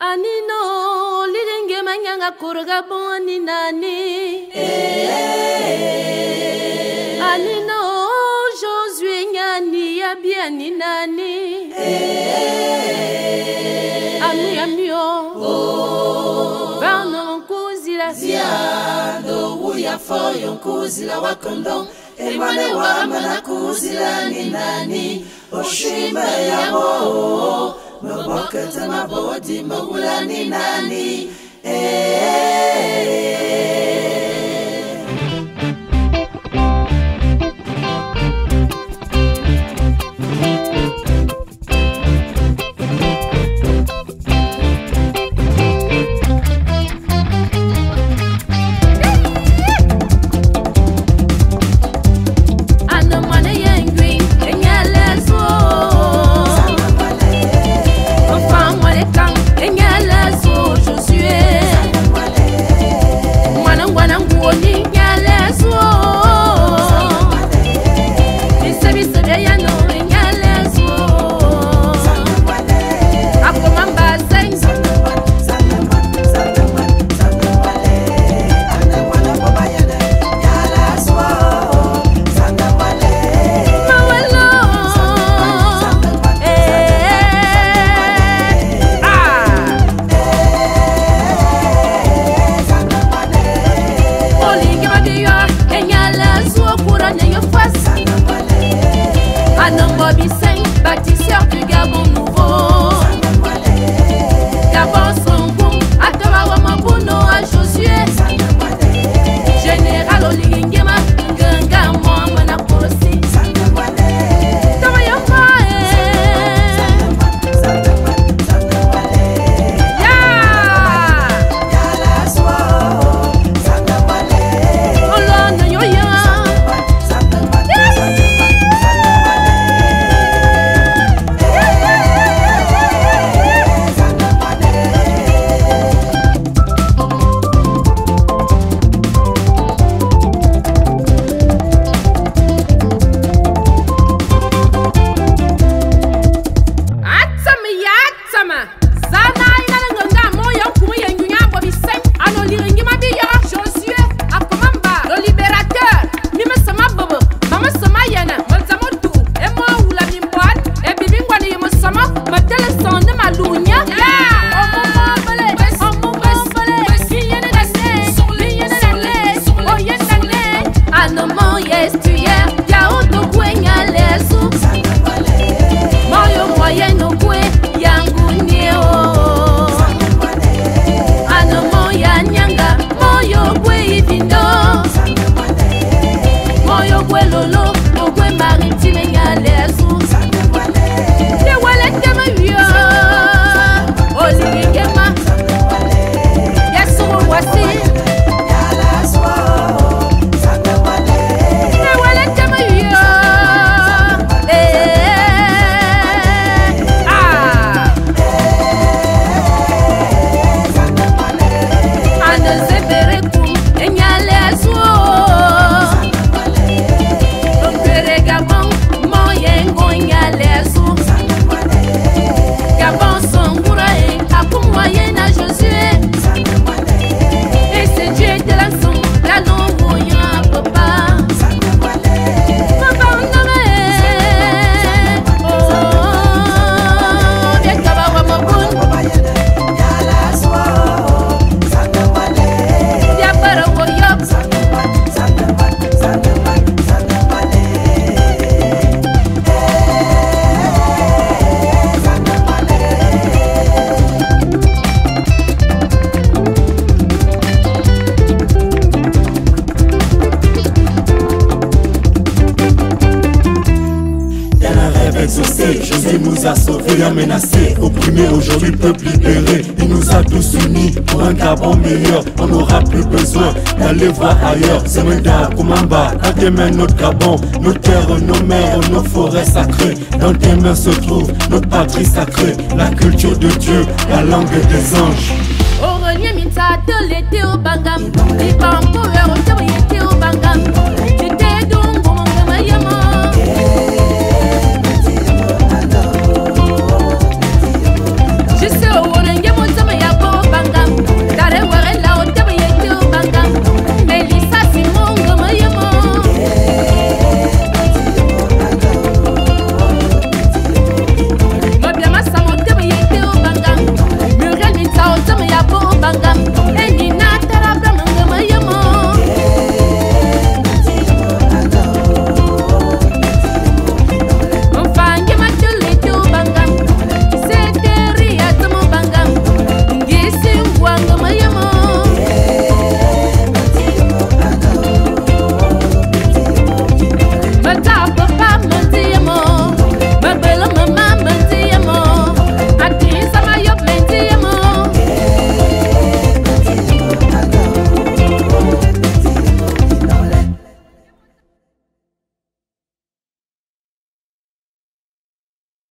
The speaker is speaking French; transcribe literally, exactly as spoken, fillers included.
Anino liringe manyanga kurga boni nani. Anino Josué nyani yabiani nani. Ami amio. Vano kuzila Ziando uya foyo kuzila wakondong. Emane wa mana kuzila ni nani. Oshima ya mo. Mabokata mabodi mawula ni nani. Bâtisseur du Gabon nouveau. Gabon Songo, Akawa Mabuno à Josué. Général Olingema, Ganga Mwamana Kosi. Tamayama Jésus nous a sauvés et menacés, opprimés, aujourd'hui peuple libéré. Il nous a tous unis pour un Gabon meilleur. On n'aura plus besoin d'aller voir ailleurs. C'est Menda, Kumamba, dans tes mains notre Gabon, nos terres, nos mers, nos forêts sacrées. Dans tes mains se trouve notre patrie sacrée, la culture de Dieu, la langue des anges. Au renier, Minta, l'été au Bangam, les bambous, au Bangam.